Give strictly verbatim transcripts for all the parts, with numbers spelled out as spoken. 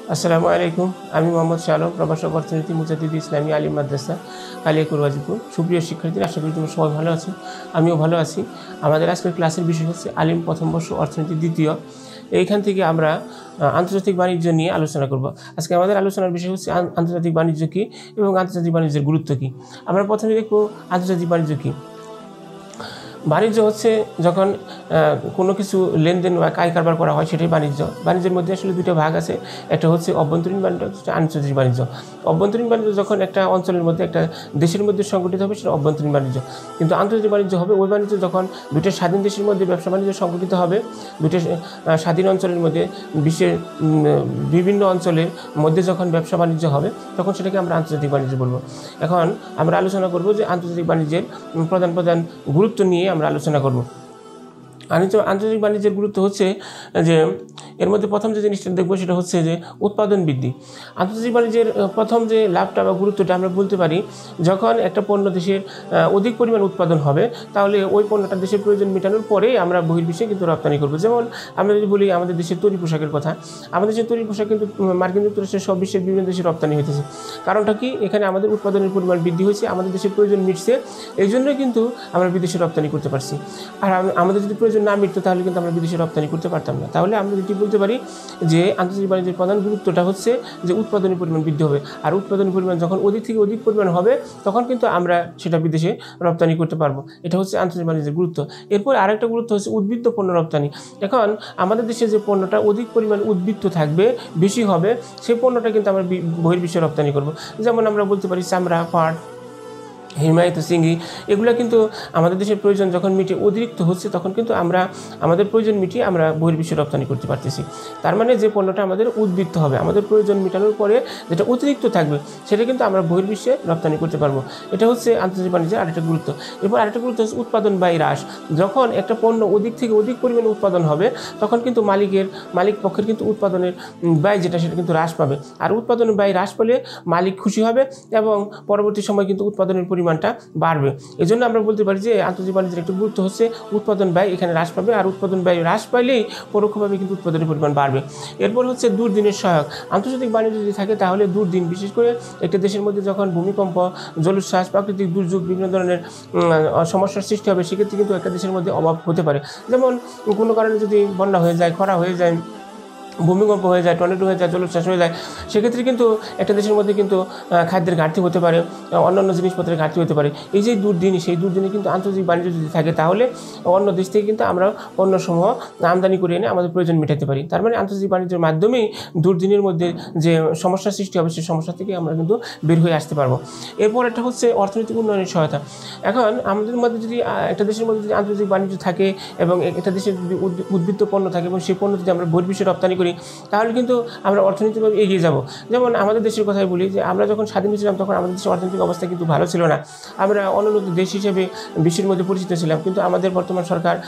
আসসালামু আলাইকুম। আমি মোহাম্মদ শালম, প্রভাষক অর্থনীতি, মুজাদ্দিদি ইসলামী আলিম মাদ্রাসা, কালিয়াকৈর গাজীপুর। সুপ্রিয় শিক্ষার্থীরা, আশা করি তোমরা সবাই ভালো আছো, আমিও ভালো আছি। আমাদের আজকের ক্লাসের বিষয় হচ্ছে আলিম প্রথম বর্ষ অর্থনীতি দ্বিতীয়। এইখান থেকে আমরা আন্তর্জাতিক বাণিজ্য নিয়ে আলোচনা করব। আজকে আমাদের আলোচনার বিষয় হচ্ছে আন্তর্জাতিক বাণিজ্য কী এবং আন্তর্জাতিক বাণিজ্যের গুরুত্ব কী। আমরা প্রথমে দেখব আন্তর্জাতিক বাণিজ্য কী। বাণিজ্য হচ্ছে যখন কোনো কিছু লেনদেন বা কাজ কারবার করা হয়, সেটাই বাণিজ্য। বাণিজ্যের মধ্যে আসলে দুটো ভাগ আছে, একটা হচ্ছে অভ্যন্তরীণ বাণিজ্য, হচ্ছে আন্তর্জাতিক বাণিজ্য। অভ্যন্তরীণ বাণিজ্য যখন একটা অঞ্চলের মধ্যে, একটা দেশের মধ্যে সংগঠিত হবে, সেটা অভ্যন্তরীণ বাণিজ্য। কিন্তু আন্তর্জাতিক বাণিজ্য হবে ওই বাণিজ্য যখন দুটো স্বাধীন দেশের মধ্যে ব্যবসা বাণিজ্য সংগঠিত হবে, দুটো স্বাধীন অঞ্চলের মধ্যে, বিশ্বের বিভিন্ন অঞ্চলের মধ্যে যখন ব্যবসা বাণিজ্য হবে, তখন সেটাকে আমরা আন্তর্জাতিক বাণিজ্য বলবো। এখন আমরা আলোচনা করব যে আন্তর্জাতিক বাণিজ্যের প্রধান প্রধান গুরুত্ব নিয়ে আমরা আলোচনা করব। আন্তর্জাতিক বাণিজ্যের গুরুত্ব হচ্ছে যে এর মধ্যে প্রথম যে জিনিসটা দেখবো সেটা হচ্ছে যে উৎপাদন বৃদ্ধি। আন্তর্জাতিক বাণিজ্যের প্রথম যে লাভটা বা গুরুত্বটা আমরা বলতে পারি, যখন একটা পণ্য দেশের অধিক পরিমাণ উৎপাদন হবে, তাহলে ওই পণ্যটা দেশের প্রয়োজন মেটানোর পরেই আমরা বহির্বিশ্বে কিন্তু রপ্তানি করবো। যেমন আমরা যদি বলি আমাদের দেশের তৈরি পোশাকের কথা, আমাদের দেশের তৈরি পোশাক কিন্তু মার্কিন যুক্তরাষ্ট্রের সব বিশ্বের বিভিন্ন দেশে রপ্তানি হইতেছে। কারণটা কি? এখানে আমাদের উৎপাদনের পরিমাণ বৃদ্ধি হয়েছে, আমাদের দেশের প্রয়োজন মিটছে, এই জন্যই কিন্তু আমরা বিদেশে রপ্তানি করতে পারছি। আর আমাদের যদি প্রয়োজন না মিটতো, তাহলে কিন্তু আমরা বিদেশে রপ্তানি করতে পারতাম না। তাহলে আমরা যেটি বলতে পারি যে আন্তর্জাতিক বাণিজ্যের প্রধান গুরুত্বটা হচ্ছে যে উৎপাদনের পরিমাণ বৃদ্ধি হবে। আর উৎপাদনের পরিমাণ যখন অধিক থেকে অধিক পরিমাণ হবে, তখন কিন্তু আমরা সেটা বিদেশে রপ্তানি করতে পারবো। এটা হচ্ছে আন্তর্জাতিক বাণিজ্যের গুরুত্ব। এরপর আরেকটা গুরুত্ব হচ্ছে উদ্বৃত্ত পণ্য রপ্তানি। এখন আমাদের দেশে যে পণ্যটা অধিক পরিমাণ উদ্বৃত্ত থাকবে, বেশি হবে, সেই পণ্যটা কিন্তু আমরা বহির্বিশ্বে রপ্তানি করব। যেমন আমরা বলতে পারি চামড়া, পাট, হিমায়িত চিংড়ি, এগুলো কিন্তু আমাদের দেশের প্রয়োজন যখন মিটে অতিরিক্ত হচ্ছে, তখন কিন্তু আমরা আমাদের প্রয়োজন মিটিয়ে আমরা বহির্বিশ্বে রপ্তানি করতে পারতেছি। তার মানে যে পণ্যটা আমাদের উদ্বৃত্ত হবে, আমাদের প্রয়োজন মেটানোর পরে যেটা অতিরিক্ত থাকবে, সেটা কিন্তু আমরা বহির্বিশ্বে রপ্তানি করতে পারবো। এটা হচ্ছে আন্তর্জাতিক বাণিজ্যের আরেকটা গুরুত্ব। এরপর আরেকটা গুরুত্ব হচ্ছে উৎপাদন ব্যয় হ্রাস। যখন একটা পণ্য অধিক থেকে অধিক পরিমাণে উৎপাদন হবে, তখন কিন্তু মালিকের মালিক পক্ষের কিন্তু উৎপাদনের ব্যয় যেটা, সেটা কিন্তু হ্রাস পাবে। আর উৎপাদনের ব্যয় হ্রাস পেলে মালিক খুশি হবে এবং পরবর্তী সময় কিন্তু উৎপাদনের পরিমাণটা বাড়বে। এই জন্য আমরা বলতে পারি যে আন্তর্জাতিক বাণিজ্যের একটা গুরুত্ব হচ্ছে উৎপাদন ব্যয় এখানে হ্রাস পাবে, আর উৎপাদন ব্যয় হ্রাস পাইলেই পরোক্ষভাবে কিন্তু উৎপাদনের পরিমাণ বাড়বে। এরপর হচ্ছে দুর্দিনের সহায়ক। আন্তর্জাতিক বাণিজ্য যদি থাকে, তাহলে দুর্দিন, বিশেষ করে একটা দেশের মধ্যে যখন ভূমিকম্প, জলোচ্ছ্বাস, প্রাকৃতিক দুর্যোগ, বিভিন্ন ধরনের সমস্যার সৃষ্টি হবে, সেক্ষেত্রে কিন্তু একটা দেশের মধ্যে অভাব হতে পারে। যেমন কোনো কারণে যদি বন্যা হয়ে যায়, খরা হয়ে যায়, ভূমিকম্প হয়ে যায়, টর্নেডো হয়ে যায়, জলোচ্ছ্বাস হয়ে যায়, সেক্ষেত্রে কিন্তু একটা দেশের মধ্যে কিন্তু খাদ্যের ঘাটতি হতে পারে, অন্যান্য জিনিসপত্রের ঘাটতি হতে পারে। এই যে দুর্দিন, সেই দুর্দিনে কিন্তু আন্তর্জাতিক বাণিজ্য যদি থাকে, তাহলে অন্য দেশ থেকে কিন্তু আমরা পণ্যসমূহ আমদানি করে এনে আমাদের প্রয়োজন মেটাতে পারি। তার মানে আন্তর্জাতিক বাণিজ্যের মাধ্যমেই দুর্দিনের মধ্যে যে সমস্যার সৃষ্টি হবে, সেই সমস্যা থেকে আমরা কিন্তু বের হয়ে আসতে পারবো। এরপর একটা হচ্ছে অর্থনৈতিক উন্নয়নের সহায়তা। এখন আমাদের মধ্যে যদি একটা দেশের মধ্যে যদি আন্তর্জাতিক বাণিজ্য থাকে এবং একটা দেশের যদি উদ্বৃত্ত পণ্য থাকে এবং সেই পণ্য যদি আমরা বহির্বিশ্বে রপ্তানি করি, তাহলে কিন্তু আমরা অর্থনৈতিকভাবে এগিয়ে যাব। যেমন আমাদের দেশের কথাই বলি, যে আমরা যখন স্বাধীন ছিলাম, তখন আমাদের দেশের অর্থনৈতিক অবস্থা কিন্তু ভালো ছিল না। আমরা অনুন্নত দেশ হিসেবে বিশ্বের মধ্যে পরিচিত ছিলাম, কিন্তু আমাদের বর্তমান সরকার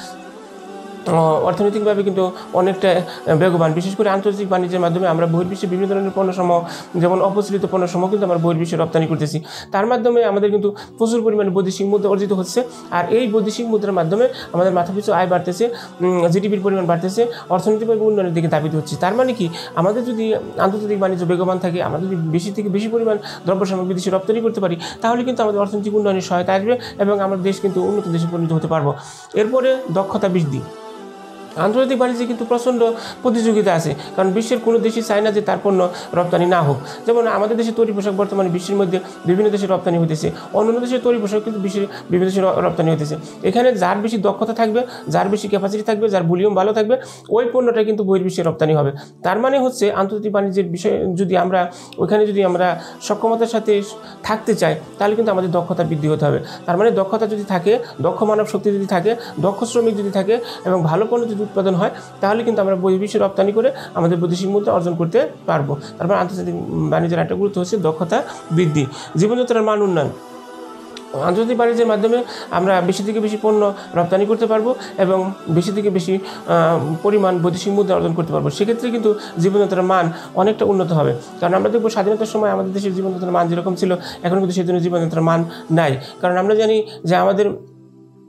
অর্থনৈতিকভাবে কিন্তু অনেকটা বেগবান। বিশেষ করে আন্তর্জাতিক বাণিজ্যের মাধ্যমে আমরা বহির্বিশ্বে বিভিন্ন ধরনের পণ্যসমূহ, যেমন অপ্রচলিত পণ্যসমূহ কিন্তু আমরা বহির্বিশ্বে রপ্তানি করতেছি। তার মাধ্যমে আমাদের কিন্তু প্রচুর পরিমাণে বৈদেশিক মুদ্রা অর্জিত হচ্ছে, আর এই বৈদেশিক মুদ্রার মাধ্যমে আমাদের মাথাপিছু আয় বাড়তেছে, জিডিপির পরিমাণ বাড়তেছে, অর্থনৈতিকভাবে উন্নয়নের দিকে ধাবিত হচ্ছে। তার মানে কি, আমাদের যদি আন্তর্জাতিক বাণিজ্য বেগবান থাকে, আমরা যদি বেশি থেকে বেশি পরিমাণ দ্রব্য সামগ্রী বিদেশে রপ্তানি করতে পারি, তাহলে কিন্তু আমাদের অর্থনৈতিক উন্নয়নের সহায়তা আসবে এবং আমাদের দেশ কিন্তু উন্নত দেশে পরিণত হতে পারবো। এরপরে দক্ষতা বৃদ্ধি। আন্তর্জাতিক বাণিজ্যে কিন্তু প্রচণ্ড প্রতিযোগিতা আছে, কারণ বিশ্বের কোনো দেশই চায় না যে তার পণ্য রপ্তানি না হোক। যেমন আমাদের দেশের তৈরি পোশাক বর্তমানে বিশ্বের মধ্যে বিভিন্ন দেশে রপ্তানি হতেছে, অন্যান্য দেশের তৈরি পোশাক কিন্তু বিশ্বের বিভিন্ন দেশে রপ্তানি হতেছে। এখানে যার বেশি দক্ষতা থাকবে, যার বেশি ক্যাপাসিটি থাকবে, যার ভলিউম ভালো থাকবে, ওই পণ্যটা কিন্তু বহির্বিশ্বে রপ্তানি হবে। তার মানে হচ্ছে আন্তর্জাতিক বাণিজ্যের বিষয়ে যদি আমরা ওইখানে যদি আমরা সক্ষমতার সাথে থাকতে চাই, তাহলে কিন্তু আমাদের দক্ষতা বৃদ্ধি হতে হবে। তার মানে দক্ষতা যদি থাকে, দক্ষ মানব শক্তি যদি থাকে, দক্ষ শ্রমিক যদি থাকে এবং ভালো পণ্য যদি উৎপাদন হয়, তাহলে কিন্তু আমরা বহির্বিশ্বে রপ্তানি করে আমাদের বৈদেশিক মুদ্রা অর্জন করতে পারবো। তারপর আন্তর্জাতিক বাণিজ্যের একটা গুরুত্ব হচ্ছে দক্ষতা বৃদ্ধি, জীবনযাত্রার মান উন্নয়ন। আন্তর্জাতিক বাণিজ্যের মাধ্যমে আমরা বেশি থেকে বেশি পণ্য রপ্তানি করতে পারবো এবং বেশি থেকে বেশি পরিমাণ বৈদেশিক মুদ্রা অর্জন করতে পারবো। সেক্ষেত্রে কিন্তু জীবনযাত্রার মান অনেকটা উন্নত হবে, কারণ আমরা দেখবো স্বাধীনতার সময় আমাদের দেশের জীবনযাত্রার মান যেরকম ছিল, এখন কিন্তু সেই জন্য জীবনযাত্রার মান নাই। কারণ আমরা জানি যে আমাদের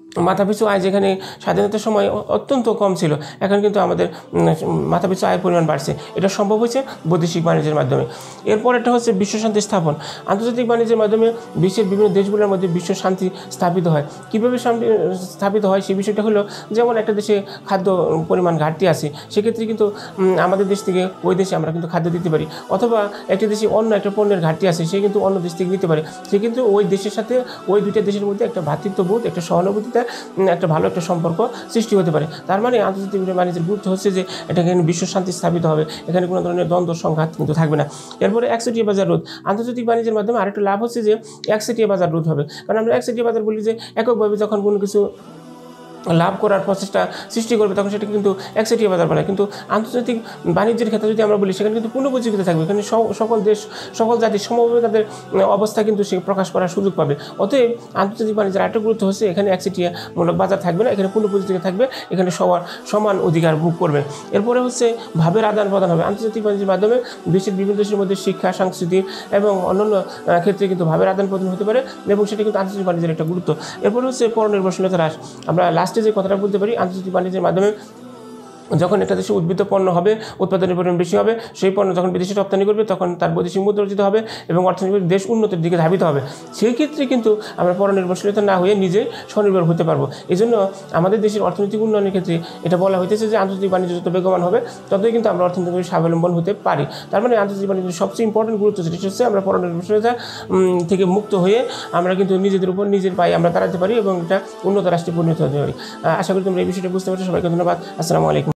মাথাপিছু আয় যেখানে স্বাধীনতার সময় অত্যন্ত কম ছিল, এখন কিন্তু আমাদের মাথাপিছু আয়ের পরিমাণ বাড়ছে। এটা সম্ভব হয়েছে বৈদেশিক বাণিজ্যের মাধ্যমে। এরপর একটা হচ্ছে বিশ্ব শান্তি স্থাপন। আন্তর্জাতিক বাণিজ্যের মাধ্যমে বিশ্বের বিভিন্ন দেশগুলোর মধ্যে বিশ্ব শান্তি স্থাপিত হয়। কীভাবে শান্তি স্থাপিত হয় সেই বিষয়টা হলো, যেমন একটা দেশে খাদ্য পরিমাণ ঘাটতি আছে, সেক্ষেত্রে কিন্তু আমাদের দেশ থেকে ওই দেশে আমরা কিন্তু খাদ্য দিতে পারি, অথবা একটা দেশে অন্য একটা পণ্যের ঘাটতি আছে, সে কিন্তু অন্য দেশ থেকে নিতে পারে। সে কিন্তু ওই দেশের সাথে ওই দুইটা দেশের মধ্যে একটা ভ্রাতৃত্ববোধ, একটা সহানুভূতিতে একটা ভালো একটা সম্পর্ক সৃষ্টি হতে পারে। তার মানে আন্তর্জাতিক বাণিজ্যের গুরুত্ব হচ্ছে যে এটা এখানে বিশ্ব শান্তি স্থাপিত হবে, এখানে কোনো ধরনের দ্বন্দ্ব সংঘাত কিন্তু থাকবে না। এরপরে একচেটিয়া বাজার রোধ। আন্তর্জাতিক বাণিজ্যের মাধ্যমে আরেকটা লাভ হচ্ছে যে একচেটিয়া বাজার রোধ হবে। কারণ আমরা একচেটিয়া বাজার বলি যে এককভাবে যখন কোনো কিছু লাভ করার প্রচেষ্টা সৃষ্টি করবে তখন সেটা কিন্তু একচেটিয়া বাজার বলে। কিন্তু আন্তর্জাতিক বাণিজ্যের ক্ষেত্রে যদি আমরা বলি, সেখানে কিন্তু পূর্ণ প্রতিযোগিতা থাকবে। এখানে সকল দেশ সকল জাতি সমভাবে তাদের অবস্থা কিন্তু সে প্রকাশ করার সুযোগ পাবে। অতএব আন্তর্জাতিক বাণিজ্যের একটা গুরুত্ব হচ্ছে এখানে একচেটিয়া মূলক বাজার থাকবে না, এখানে পূর্ণ প্রতিযোগিতা থাকবে, এখানে সবার সমান অধিকার ভোগ করবে। এরপরে হচ্ছে ভাবের আদান প্রদান হবে। আন্তর্জাতিক বাণিজ্যের মাধ্যমে বিশ্বের বিভিন্ন দেশের মধ্যে শিক্ষা, সংস্কৃতি এবং অন্যান্য ক্ষেত্রে কিন্তু ভাবের আদান প্রদান হতে পারে, এবং সেটা কিন্তু আন্তর্জাতিক বাণিজ্যের একটা গুরুত্ব। এরপরে হচ্ছে পরনির্ভরশীলতা হ্রাস। আমরা লাস্টে যে কথাটা বলতে পারি, আন্তর্জাতিক বাণিজ্যের মাধ্যমে যখন একটা দেশে উদ্বৃত্ত পণ্য হবে, উৎপাদনের পরিমাণ বেশি হবে, সেই পণ্য যখন বিদেশে রপ্তানি করবে তখন তার বৈদেশিক মুদ্রা অর্জিত হবে এবং অর্থনৈতিক দেশ উন্নতির দিকে ধাবিত হবে। সেই ক্ষেত্রে কিন্তু আমরা পরনির্ভরশীলতা না হয়ে নিজে স্বনির্ভর হতে পারবো। এই জন্য আমাদের দেশের অর্থনৈতিক উন্নয়নের ক্ষেত্রে এটা বলা হইতেছে যে আন্তর্জাতিক বাণিজ্য যত বেগবান হবে ততই কিন্তু আমরা অর্থনৈতিক স্বাবলম্বন হতে পারি। তার মানে আন্তর্জাতিক বাণিজ্যের সবচেয়ে ইম্পর্টেন্ট গুরুত্ব যেটা হচ্ছে আমরা পরনির্ভরশীলতা থেকে মুক্ত হয়ে আমরা কিন্তু নিজেদের উপর নিজের পায়ে আমরা দাঁড়াতে পারি এবং এটা উন্নত রাষ্ট্রে পরিণত হতে পারি। আশা করি তোমরা এই বিষয়টা বুঝতে পারছো। সবাইকে ধন্যবাদ। আসসালামু আলাইকুম।